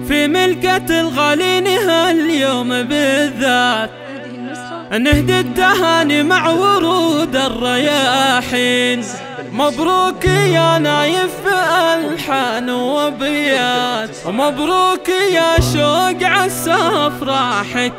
في ملكة الغالين هاليوم بالذات نهدي التهاني مع ورود الرياحين. مبروك يا نايف بألحان وبيات، ومبروك يا شوق عسى افراحك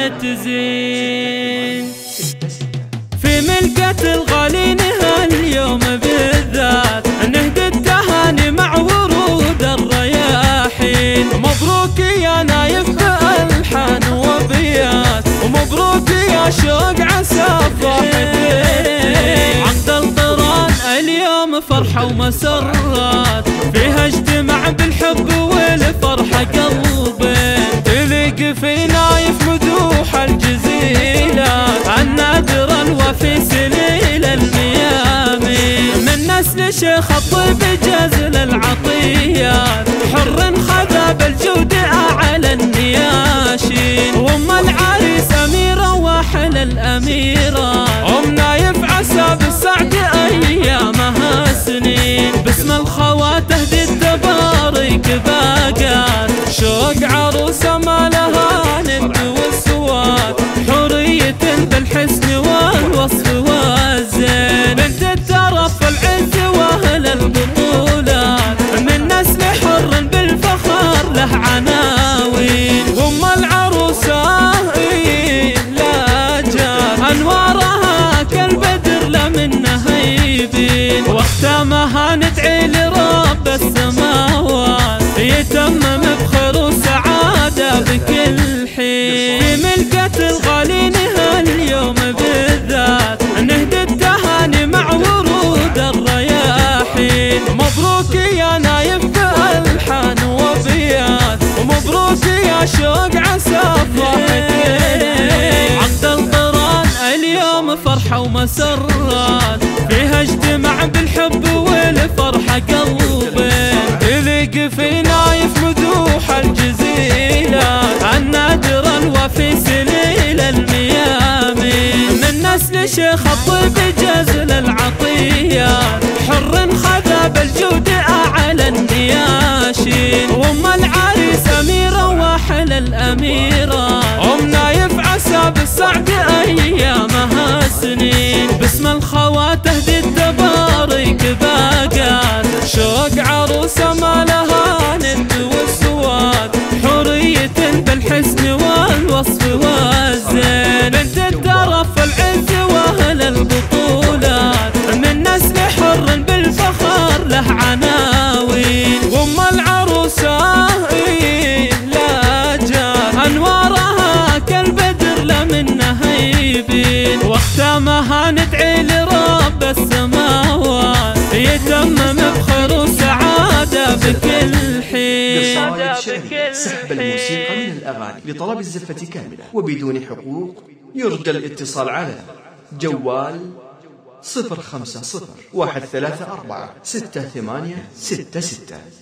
تزين. في ملكة الغالين هاليوم بالذات نهدي التهاني مع ورود الرياحين. مبروك يا نايف بألحان وبيات، ومبروك يا شوق عسى افراحك. عقد القران اليوم فرحة ومسرات، فيها اجتمع بالحب والفرحة قلبين. تليق في نايف مدوح الجزيلات، النادر الوفي سليل الميامين. من نسل شيخ الطيب جزل العطيات، حر خذا بالجود أعلى النياشين. وام العريس أميرة واحل الأميرات، أم نايف عسى بالسعد أيامها سنين. باسم الخوات تهدي التبارك باقات، شوق عروسة ما لها ند والسواد. حورية بالحسن والوصف والزين، بنت الترف العز واهل البطولات. من نسل حر بالفخر له عناوين. وام العروسة لا جار، انوارها كالبدر لا منها يبين. واختامها ندعي لرب السماوات، يتمم بخير وسعادة بكل حين. في ملكة الغالين هاليوم بالذات نهدي التهاني مع ورود الرياحين. مبروك يا نايف بألحان وبيات، ومبروك يا شوق عسى افراحك. عقد القران اليوم فرحة ومسرات، فيها اجتمع بالحب والفرحة قلبين. تليق في نايف مدوح الجزيلات، النادر الوفي سليل الميامين. من نسل شيخ الطيب جزل العطيات، حر خذا بالجود أعلى النياشين. وام العريس أميرة واحل الأميرات، أم نايف عسى بالسعد أيامها سنين. باسم الخوات تهدي التبارك باقات، شوق عروسة ما لها ند والسواد. حورية بالحسن والوصف والزين، بنت الترف العز واهل البطولات. من نسل حر بالفخر له عناوين. وام العروسة لا جار، انوارها كالبدر لا منها يبين. واختامها ندعي لرب السماوات، يتمم بخير وسعادة بكل حين. سحب الموسيقى من الأغاني لطلب الزفة كاملة وبدون حقوق. يرجى الاتصال على جوال 050 134 6866.